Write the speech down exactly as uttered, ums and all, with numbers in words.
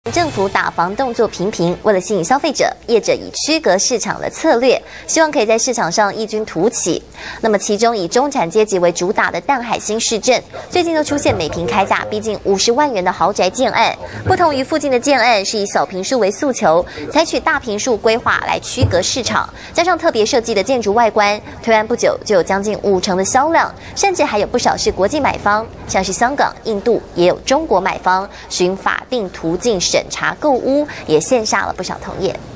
政府打房动作频频，为了吸引消费者，业者以区隔市场的策略，希望可以在市场上异军突起。那么，其中以中产阶级为主打的淡海新市镇，最近都出现每平开价逼近五十万元的豪宅建案。不同于附近的建案，是以小坪数为诉求，采取大坪数规划来区隔市场，加上特别设计的建筑外观，推案不久就有将近五成的销量，甚至还有不少是国际买方，像是香港、印度，也有中国买方，循法定途径审查购屋，也羡下了不少同业。